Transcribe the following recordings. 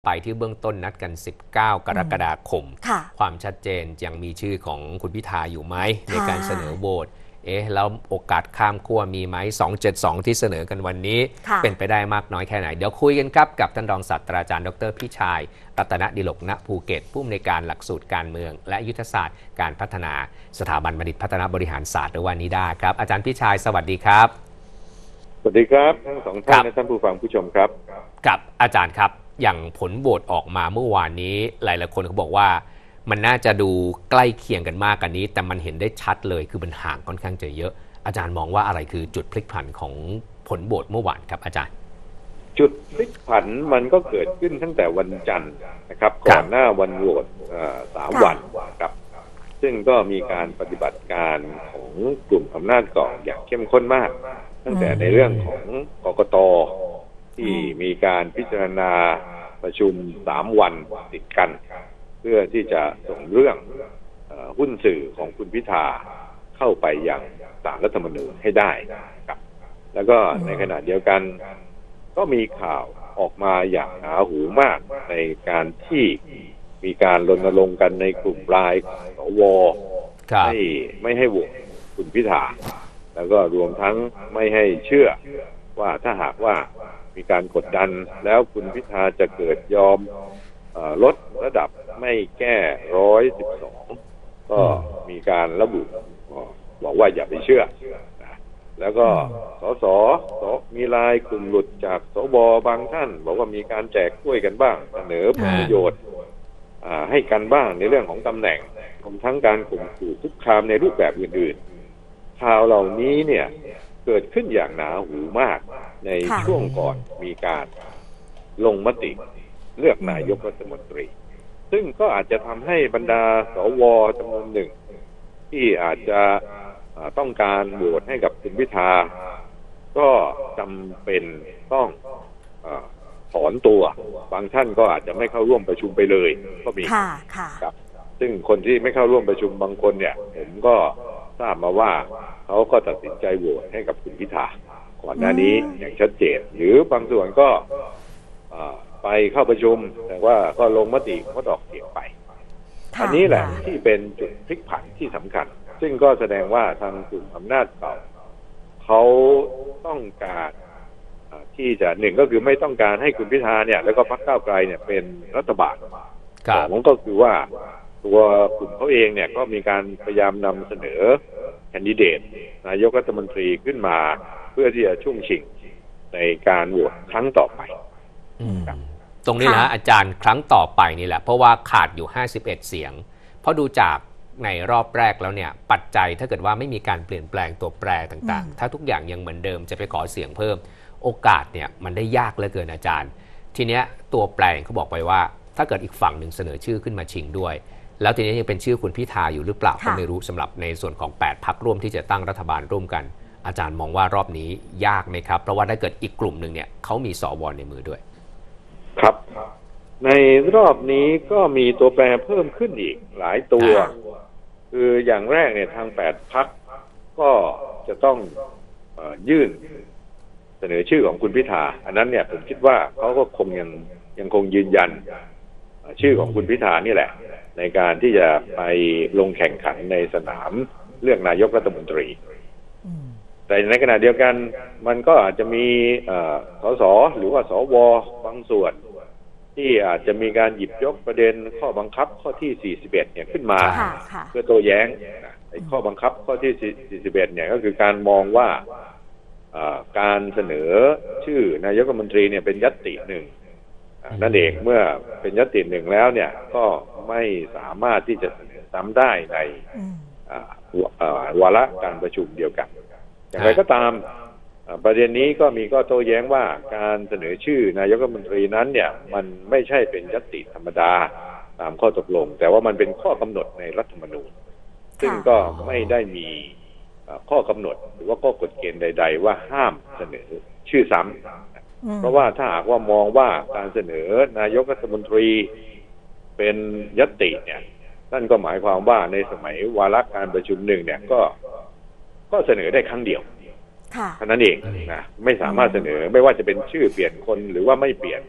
ไปที่เบื้องต้นนัดกัน19กรกฎาคมความชัดเจนยังมีชื่อของคุณพิธาอยู่ไหมในการเสนอโหวตแล้วโอกาสข้ามขั้วมีไหม272ที่เสนอกันวันนี้เป็นไปได้มากน้อยแค่ไหนเดี๋ยวคุยกันครับกับท่านรองศาสตราจารย์ดร.พิชัยรัตนดิลก ณ ภูเก็ตผู้อำนวยการหลักสูตรการเมืองและยุทธศาสตร์การพัฒนาสถาบันบัณฑิตพัฒนาบริหารศาสตร์หรือว่านิด้าครับอาจารย์พิชัยสวัสดีครับสวัสดีครับทั้งสองท่านและท่านผู้ฟังผู้ชมครับกับอาจารย์ครับอย่างผลโหวตออกมาเมื่อวานนี้หลายๆคนเขาบอกว่ามันน่าจะดูใกล้เคียงกันมากกันนี้แต่มันเห็นได้ชัดเลยคือมันห่างค่อนข้างจะเยอะอาจารย์มองว่าอะไรคือจุดพลิกผันของผลโหวตเมื่อวานครับอาจารย์จุดพลิกผันมันก็เกิดขึ้นตั้งแต่วันจันทร์นะครับก่อนหน้าวันโหวต3 วันครับซึ่งก็มีการปฏิบัติการของกลุ่มอำนาจเกาะอย่างเข้มข้นมากตั้งแต่ในเรื่องของกกต.ที่มีการพิจารณาประชุม3 วันติดกันเพื่อที่จะส่งเรื่องหุ้นสื่อของคุณพิธาเข้าไปยังศาลรัฐธรรมนูญให้ได้ครับแล้วก็ในขณะเดียวกันก็มีข่าวออกมาอย่างหนาหูมากในการที่มีการรณรงค์กันในกลุ่มไลน์สว.ไม่ให้โหวตคุณพิธาแล้วก็รวมทั้งไม่ให้เชื่อว่าถ้าหากว่ามีการกดดันแล้วคุณพิธาจะเกิดยอมลดระดับไม่แก้112ก็มีการระบุบอกว่าอย่าไปเชื่อแล้วก็สมีรายกลุ่มหลุดจากสบบางท่านบอกว่ามีการแจกกล้วยกันบ้างเสนอผลประโยชน์ให้กันบ้างในเรื่องของตำแหน่งรวมทั้งการข่มขู่คุกคามในรูปแบบอื่นๆข่าวเหล่านี้เนี่ยเกิดขึ้นอย่างหนาหูมากในช่วงก่อนมีการลงมติเลือกนายกรัฐมนตรีซึ่งก็อาจจะทำให้บรรดาสวจำนวนหนึ่งที่อาจจะต้องการโหวตให้กับคุณพิธาก็จำเป็นต้องถอนตัวบางท่านก็อาจจะไม่เข้าร่วมประชุมไปเลยก็มีครับซึ่งคนที่ไม่เข้าร่วมประชุมบางคนเนี่ยผมก็ทราบมาว่าเขาก็ตัดสินใจโหวตให้กับคุณพิธาก่อนหน้านี้อย่างชัดเจนหรือบางส่วนก็ไปเข้าประชุมแต่ว่าก็ลงมติงดออกเสียงไปอันนี้แหละที่เป็นจุดพลิกผันที่สำคัญซึ่งก็แสดงว่าทางกลุ่มอำนาจเก่าเขาต้องการที่จะหนึ่งก็คือไม่ต้องการให้คุณพิธาเนี่ยแล้วก็พรรคก้าวไกลเนี่ยเป็นรัฐบาลสองก็คือว่าตัวกลุ่มเขาเองเนี่ยก็มีการพยายามนำเสนอแคนดิเดตนายกรัฐมนตรีขึ้นมาเพื่อที่จะช่วงชิงในการโหวตครั้งต่อไปตรงนี้แหละอาจารย์ครั้งต่อไปนี่แหละเพราะว่าขาดอยู่51เสียงเพราะดูจากในรอบแรกแล้วเนี่ยปัจจัยถ้าเกิดว่าไม่มีการเปลี่ยนแปลงตัวแปรต่างๆถ้าทุกอย่างยังเหมือนเดิมจะไปขอเสียงเพิ่มโอกาสเนี่ยมันได้ยากเหลือเกินอาจารย์ทีเนี้ยตัวแปรเขาบอกไปว่าถ้าเกิดอีกฝั่งหนึ่งเสนอชื่อขึ้นมาชิงด้วยแล้วทีนี้ยังเป็นชื่อคุณพิธาอยู่หรือเปล่าก็ไม่รู้สำหรับในส่วนของ8พรรคร่วมที่จะตั้งรัฐบาลร่วมกันอาจารย์มองว่ารอบนี้ยากไหมครับเพราะว่าถ้าเกิดอีกกลุ่มหนึ่งเนี่ยเขามีสวในมือด้วยครับในรอบนี้ก็มีตัวแปรเพิ่มขึ้นอีกหลายตัวคืออย่างแรกเนี่ยทาง8พรรคก็จะต้องยื่นเสนอชื่อของคุณพิธาอันนั้นเนี่ยผมคิดว่าเขาก็คงยังคงยืนยันชื่อของคุณพิธานี่แหละในการที่จะไปลงแข่งขันในสนามเลือกนายกรัฐมนตรีแต่ในขณะเดียวกันมันก็อาจจะมีสสหรือว่าสวบางส่วนที่อาจจะมีการหยิบยกประเด็นข้อบังคับข้อที่41เนี่ยขึ้นมาเพื่อโต้แย้งไอ้ข้อบังคับข้อที่41เนี่ยก็คือการมองว่าการเสนอชื่อนายกรัฐมนตรีเนี่ยเป็นญัตติหนึ่งนั่นเองเมื่อเป็นญัตติหนึ่งแล้วเนี่ยก็ไม่สามารถที่จะเสนอซ้ำได้ในวาระการประชุมเดียวกันอย่างไรก็ตามประเด็นนี้ก็มีข้อโต้แย้งว่าการเสนอชื่อนายกรัฐมนตรีนั้นเนี่ยมันไม่ใช่เป็นญัตติธรรมดาตามข้อตกลงแต่ว่ามันเป็นข้อกำหนดในรัฐธรรมนูญซึ่งก็ไม่ได้มีข้อกำหนดหรือว่าข้อกฎเกณฑ์ใดๆว่าห้ามเสนอชื่อซ้ำเพราะว่าถ้าหากว่ามองว่าการเสนอนายกรัฐมนตรีเป็นญัตติเนี่ยนั่นก็หมายความว่าในสมัยวาระการประชุมหนึ่งเนี่ยก็เสนอได้ครั้งเดียวเท่านั้นเองนะไม่สามารถเสนอไม่ว่าจะเป็นชื่อเปลี่ยนคนหรือว่าไม่เปลี่ยนก็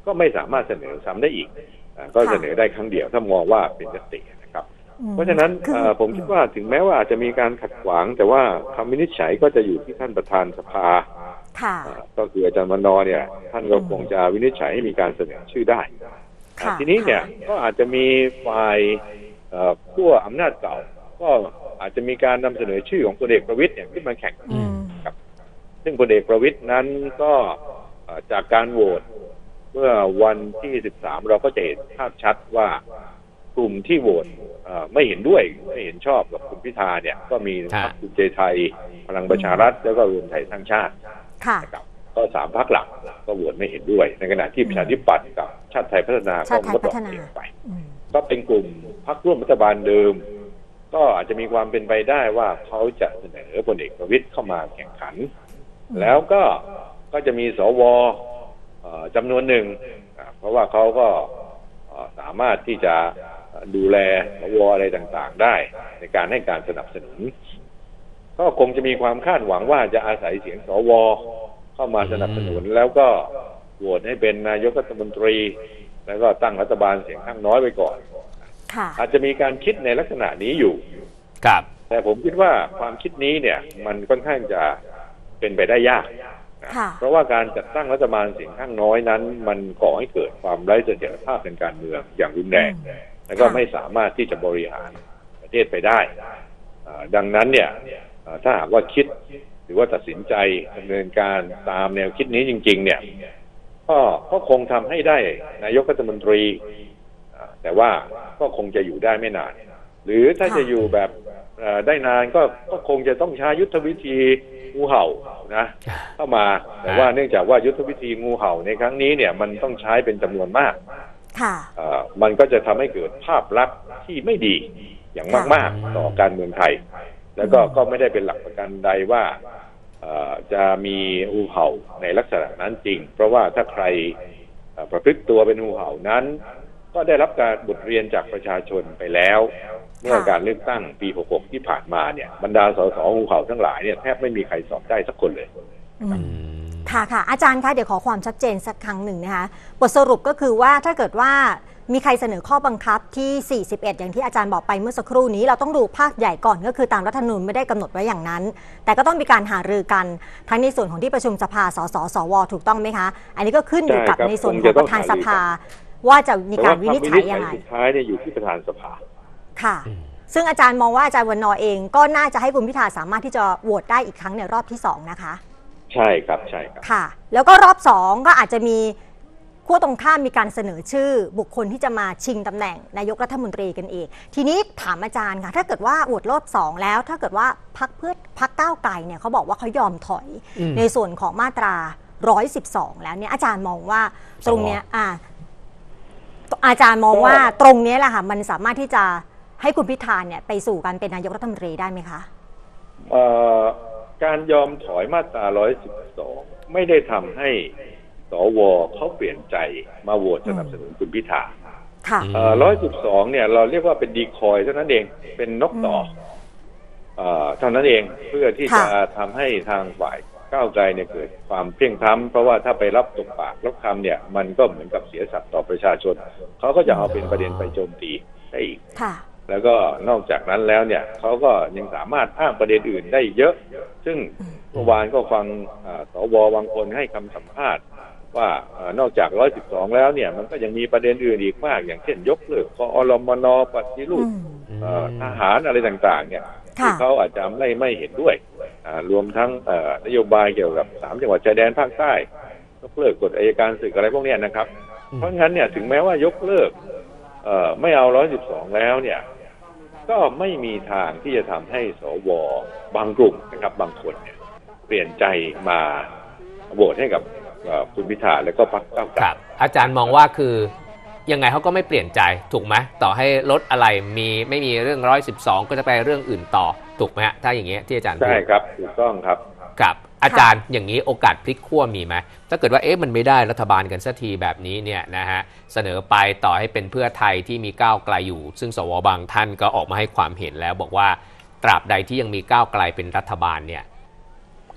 ก็ไม่สามารถเสนอซ้ำได้อีกก็เสนอได้ครั้งเดียวถ้ามองว่าเป็นญัตตินะครับเพราะฉะนั้นผมคิดว่าถึงแม้ว่าอาจจะมีการขัดขวางแต่ว่าคำวินิจฉัยก็จะอยู่ที่ท่านประธานสภาก็คืออาจารย์วันนอร์เนี่ยท่านก็คงจะวินิจฉัยให้มีการเสนอชื่อได้ทีนี้เนี่ยก็อาจจะมีฝ่ายขั้วอำนาจเก่าก็อาจจะมีการนำเสนอชื่อของพลเอกประวิตรเนี่ยขึ้นมาแข่งครับซึ่งพลเอกประวิตรนั้นก็จากการโหวตเมื่อวันที่13เราก็จะเห็นภาพชัดว่ากลุ่มที่โหวตไม่เห็นด้วยไม่เห็นชอบกับคุณพิธาเนี่ยก็มีพรรคภูมิใจไทยพลังประชารัฐแล้วก็รวมไทยสร้างชาตินะครับก็3พรรคหลักก็โหวตไม่เห็นด้วยในขณะที่ประชาธิปัตย์กับชาติไทยพัฒนาก็งดออกเสียงไปก็เป็นกลุ่มพรรคร่วมรัฐบาลเดิมก็อาจจะมีความเป็นไปได้ว่าเขาจะเสนอพลเอกประวิตรเข้ามาแข่งขันแล้วก็จะมีสวจำนวนหนึ่งเพราะว่าเขาก็สามารถที่จะดูแลสวอะไรต่างๆได้ในการให้การสนับสนุนก็คงจะมีความคาดหวังว่าจะอาศัยเสียงสวเข้ามาสนับสนุนแล้วก็โหวตให้เป็นนายกรัฐมนตรีแล้วก็ตั้งรัฐบาลเสียงข้างน้อยไว้ก่อนอาจจะมีการคิดในลักษณะนี้อยู่แต่ผมคิดว่าความคิดนี้เนี่ยมันค่อนข้างจะเป็นไปได้ยากเพราะว่าการจัดตั้งรัฐบาลเสียงข้างน้อยนั้นมันก่อให้เกิดความไร้เสถียรภาพทางการเมืองอย่างรุนแรงแล้วก็ไม่สามารถที่จะบริหารประเทศไปได้ดังนั้นเนี่ยถ้าหากว่าคิดหรือว่าตัดสินใจดำเนินการตามแนวคิดนี้จริงๆเนี่ยก็คงทำให้ได้นายกรัฐมนตรีแต่ว่าก็คงจะอยู่ได้ไม่นานหรือถ้าจะอยู่แบบได้นานก็คงจะต้องใช้ยุทธวิธีงูเห่านะเข้ามาแต่ว่าเนื่องจากว่ายุทธวิธีงูเห่าในครั้งนี้เนี่ยมันต้องใช้เป็นจำนวนมากมันก็จะทำให้เกิดภาพลักษณ์ที่ไม่ดีอย่างมากๆต่อการเมืองไทยแล้วก็ไม่ได้เป็นหลักประกันใดว่าจะมีงูเห่าในลักษณะนั้นจริงเพราะว่าถ้าใครประพฤติตัวเป็นงูเห่านั้นก็ได้รับการบทเรียนจากประชาชนไปแล้วเมื่อการเลือกตั้งปี66ที่ผ่านมาเนี่ยบรรดาสสงูเห่าทั้งหลายเนี่ยแทบไม่มีใครสอบได้สักคนเลยค่ะอาจารย์คะเดี๋ยวขอความชัดเจนสักครั้งหนึ่งนะคะบทสรุปก็คือว่าถ้าเกิดว่ามีใครเสนอข้อบังคับที่41อย่างที่อาจารย์บอกไปเมื่อสักครู่นี้เราต้องดูภาคใหญ่ก่อนก็คือตามรัฐธรรมนูญไม่ได้กำหนดไว้อย่างนั้นแต่ก็ต้องมีการหารือกันทั้งในส่วนของที่ประชุมสภาสสวถูกต้องไหมคะอันนี้ก็ขึ้นอยู่กับในส่วนของประธานสภาว่าจะมีการวินิจฉัยยังไงสุดท้ายเนี่ยอยู่ที่ประธานสภาค่ะซึ่งอาจารย์มองว่าอาจารย์วันนอเองก็น่าจะให้คุณพิธาสามารถที่จะโหวตได้อีกครั้งในรอบที่2นะคะใช่ครับค่ะแล้วก็รอบ2ก็อาจจะมีขั้วตรงข้ามมีการเสนอชื่อบุคคลที่จะมาชิงตำแหน่งนายกรัฐมนตรีกันเองทีนี้ถามอาจารย์ค่ะถ้าเกิดว่าโหวตรอบ2แล้วถ้าเกิดว่าพรรคก้าวไกลเนี่ยเขาบอกว่าเขายอมถอยในส่วนของมาตรา112แล้วเนี่ยอาจารย์มองว่าตรงเนี้ยอาจารย์มองว่าตรงนี้แหละค่ะมันสามารถที่จะให้คุณพิธาเนี่ยไปสู่การเป็นนายกรัฐมนตรีได้ไหมคะการยอมถอยมาตรา112ไม่ได้ทำให้สวเขาเปลี่ยนใจมาโหวตสนับสนุนคุณพิธา112เนี่ยเราเรียกว่าเป็นดีคอยเท่านั้นเองเป็นนกต่อเท่านั้นเองเพื่อที่จะทำให้ทางฝ่ายก้าวไกลเนี่ยเกิดความเพลียงพล้ำเพราะว่าถ้าไปรับตกปากรับคำเนี่ยมันก็เหมือนกับเสียสัตย์ต่อประชาชนเขาก็จะเอาเป็นประเด็นไปโจมตีได้อีกแล้วก็นอกจากนั้นแล้วเนี่ยเขาก็ยังสามารถอ้างประเด็นอื่นได้เยอะซึ่งเมื่อวานก็ฟังสวบางคนให้คำสัมภาษณ์ว่านอกจาก112แล้วเนี่ยมันก็ยังมีประเด็นอื่นอีกมากอย่างเช่นยกเลิกกอรมนปฏิรูปทหารอะไรต่างๆเนี่ยที่เขาอาจจะไม่เห็นด้วยรวมทั้งนโยบายเกี่ยวกับ3จังหวัดชายแดนภาคใต้ยกเลิกกฎอัยการศึกอะไรพวกนี้นะครับเพราะงั้นเนี่ยถึงแม้ว่ายกเลิกไม่เอา112แล้วเนี่ยก็ไม่มีทางที่จะทำให้สวบางกลุ่มนะครับบางคนเนี่ยเปลี่ยนใจมาโหวตให้กับคุณพิธาและก็พรรคก้าวไกลอาจารย์มองว่าคือยังไงเขาก็ไม่เปลี่ยนใจถูกไหมต่อให้ลดอะไรไม่มีเรื่อง112ก็จะไปเรื่องอื่นต่อถูกไหมฮะถ้าอย่างเงี้ยที่อาจารย์พูดใช่ครับถูกต้องครับอาจารย์อย่างนี้โอกาสพลิกขั้วมีไหมถ้าเกิดว่ามันไม่ได้รัฐบาลกันสักทีแบบนี้เนี่ยนะฮะเสนอไปต่อให้เป็นเพื่อไทยที่มีก้าวไกลอยู่ซึ่งสวบางท่านก็ออกมาให้ความเห็นแล้วบอกว่าตราบใดที่ยังมีก้าวไกลเป็นรัฐบาลเนี่ย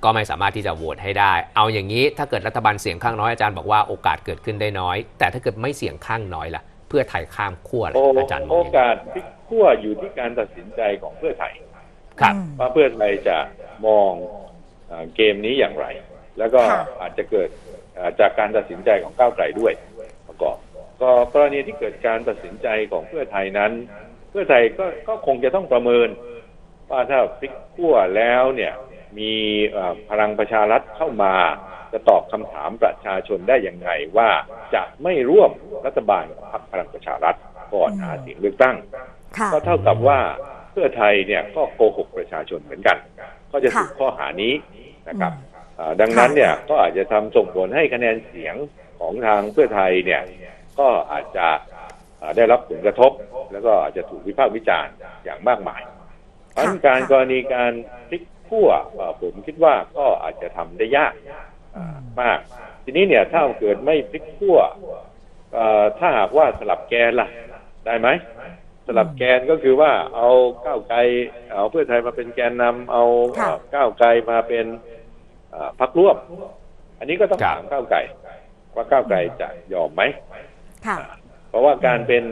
ก็ไม่สามารถที่จะโหวตให้ได้เอาอย่างนี้ถ้าเกิดรัฐบาลเสียงข้างน้อยอาจารย์บอกว่าโอกาสเกิดขึ้นได้น้อยแต่ถ้าเกิดไม่เสียงข้างน้อยล่ะเพื่อไทยข้ามขั้วเลยอาจารย์มองโอกาสพลิกขั้วอยู่ที่การตัดสินใจของเพื่อไทยครับว่าเพื่อไทยจะมองเกมนี้อย่างไรแล้วก็อาจจะเกิดจากการตัดสินใจของก้าวไกลด้วยประกอบก็กรณีที่เกิดการตัดสินใจของเพื่อไทยนั้นเพื่อไทยก็คงจะต้องประเมินว่าถ้าพลิกขั้วแล้วเนี่ยมีพลังประชารัฐเข้ามาจะตอบคำถามประชาชนได้อย่างไรว่าจะไม่ร่วมรัฐบาลกับพรรคพลังประชารัฐก่อนหาเสียงเลือกตั้งก็เท่ากับว่าเพื่อไทยเนี่ยก็โกหกประชาชนเหมือนกันก็จะถูกข้อหานี้นะครับดังนั้นเนี่ยก็อาจจะทำส่งผลให้คะแนนเสียงของทางเพื่อไทยเนี่ยก็อาจจะได้รับผลกระทบแล้วก็อาจจะถูกวิพากษ์วิจารณ์อย่างมากมายเพราะการกรณีการพลิกขั้วผมคิดว่าก็อาจจะทำได้ยากมากทีนี้เนี่ยถ้าเกิดไม่พลิกขั้วถ้าหากว่าสลับแกนล่ะได้ไหมสลับแกนก็คือว่าเอาก้าวไกลเอาเพื่อไทยมาเป็นแกนนำเอาก้าวไกลมาเป็นพรรคร่วมอันนี้ก็ต้องถามก้าวไกลว่าก้าวไกลจะยอมไหมเพราะว่าการเป็น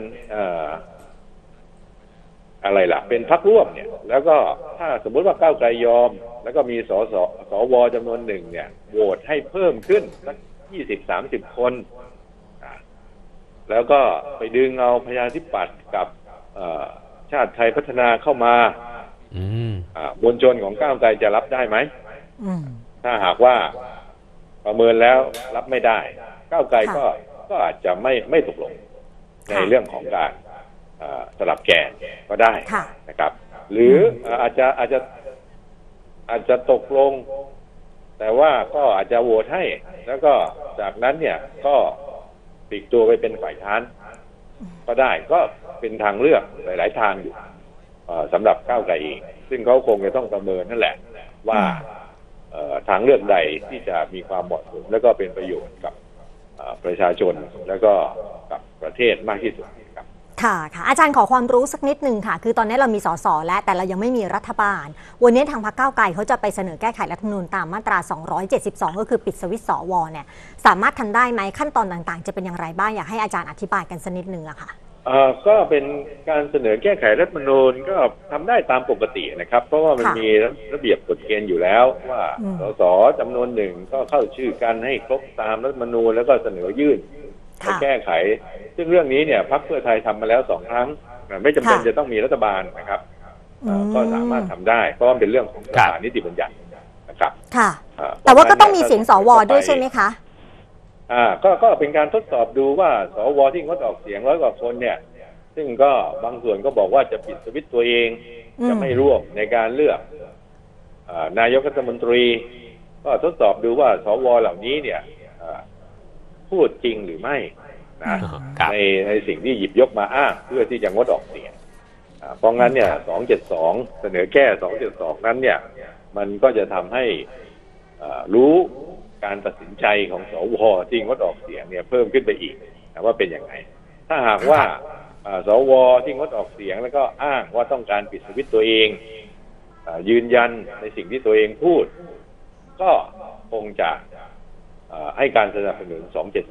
อะไรล่ะเป็นพรรคร่วมเนี่ยแล้วก็ถ้าสมมติว่าก้าวไกลยอมแล้วก็มีสวจำนวนหนึ่งเนี่ยโหวตให้เพิ่มขึ้นสัก20-30 คนแล้วก็ไปดึงเอาประชาธิปัตย์กับชาติไทยพัฒนาเข้ามามวลชนของก้าวไกลจะรับได้ไหมถ้าหากว่าประเมินแล้วรับไม่ได้ก้าวไกลก็อาจจะไม่ตกลงในเรื่องของการสลับแกนก็ได้นะครับหรืออาจจะตกลงแต่ว่าก็อาจจะโหวตให้แล้วก็จากนั้นเนี่ยก็ปลีกตัวไปเป็นฝ่ายค้านก็ได้ก็เป็นทางเลือกหลายๆทางอยู่สำหรับก้าวไกลเองซึ่งเขาคงจะต้องประเมินนั่นแหละว่าทางเลือกใดที่จะมีความเหมาะสมและก็เป็นประโยชน์กับประชาชนแล้วก็กับประเทศมากที่สุดครับค่ะอาจารย์ขอความรู้สักนิดนึงค่ะคือตอนนี้เรามีสสแล้วแต่เรายังไม่มีรัฐบาลวันนี้ทางพรรคก้าวไกลเขาจะไปเสนอแก้ไขรัฐธรรมนูญตามมาตรา272ก็คือปิดสวิตช์สวเนี่ยสามารถทำได้ไหมขั้นตอนต่างๆจะเป็นอย่างไรบ้างอยากให้อาจารย์อธิบายกันสักนิดนึงอะค่ะก็เป็นการเสนอแก้ไขรัฐธรรมนูญก็ทำได้ตามปกตินะครับเพราะว่ามันมีระเบียบกฎเกณฑ์อยู่แล้วว่าสสจำนวนหนึ่งก็เข้าชื่อกันให้ครบตามรัฐธรรมนูญแล้วก็เสนอยื่นแก้ไขซึ่งเรื่องนี้เนี่ยพรรคเพื่อไทยทำมาแล้ว2 ครั้งไม่จำเป็นจะต้องมีรัฐบาลนะครับก็สามารถทำได้เพราะว่าเป็นเรื่องของสภานิติบัญญัตินะครับค่ะแต่ว่าก็ต้องมีเสียงสวด้วยใช่ไหมคะก็เป็นการทดสอบดูว่าสวที่งดออกเสียง100 กว่าคนเนี่ยซึ่งก็บางส่วนก็บอกว่าจะปิดสวิตช์ตัวเองจะไม่ร่วมในการเลือกนายกรัฐมนตรีก็ทดสอบดูว่าสวเหล่านี้เนี่ยพูดจริงหรือไม่นะในสิ่งที่หยิบยกมาอ้างเพื่อที่จะงดออกเสียงเพราะงั้นเนี่ย272เสนอแก้272นั้นเนี่ยมันก็จะทำให้รู้การตัดสินใจของสวที่งดออกเสียงเนี่ยเพิ่มขึ้นไปอีกนะว่าเป็นยังไงถ้าหากว่าสวที่งดออกเสียงแล้วก็อ้างว่าต้องการปิดสวิตช์ตัวเองยืนยันในสิ่งที่ตัวเองพูดก็คงจะให้การสนับสนุน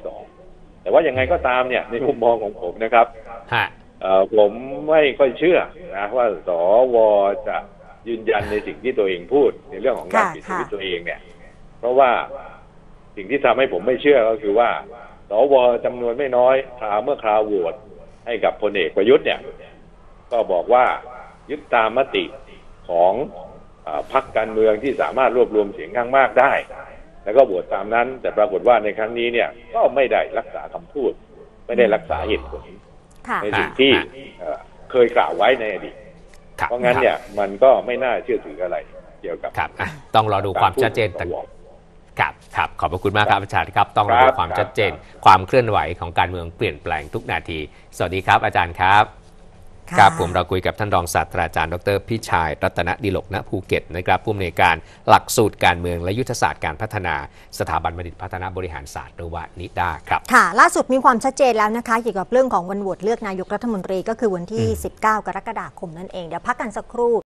272แต่ว่ายังไงก็ตามเนี่ยในมุมมองของผมนะครับผมไม่ค่อยเชื่อนะว่าสวจะยืนยันในสิ่งที่ตัวเองพูดในเรื่องของการปิดสวิตช์ตัวเองเนี่ยเพราะว่าสิ่งที่ทำให้ผมไม่เชื่อก็คือว่าสวจำนวนไม่น้อยเมื่อคราวโหวตให้กับพลเอกประยุทธ์เนี่ยก็บอกว่ายึดตามมติของพรรคการเมืองที่สามารถรวบรวมเสียงข้างมากได้แล้วก็โหวตตามนั้นแต่ปรากฏว่าในครั้งนี้เนี่ยก็ไม่ได้รักษาคำพูดไม่ได้รักษาเหตุผลในสิ่งที่เคยกล่าวไว้ในอดีตเพราะงั้นเนี่ยมันก็ไม่น่าเชื่อถืออะไรเกี่ยวกับต้องรอดูความชัดเจนครับขอบพระคุณมากครับอาจารย์ครับต้องรอดูความชัดเจนความเคลื่อนไหวของการเมืองเปลี่ยนแปลงทุกนาทีสวัสดีครับอาจารย์ครับครับผมเราคุยกับท่านรองศาสตราจารย์ดร.พิชัยรัตนดิลกณภูเก็ตนะครับผู้อำนวยการหลักสูตรการเมืองและยุทธศาสตร์การพัฒนาสถาบันบัณฑิตพัฒนาบริหารศาสตร์หรือว่านิด้าครับค่ะล่าสุดมีความชัดเจนแล้วนะคะเกี่ยวกับเรื่องของวันโหวตเลือกนายกรัฐมนตรีก็คือวันที่19 กรกฎาคมนั่นเองเดี๋ยวพักกันสักครู่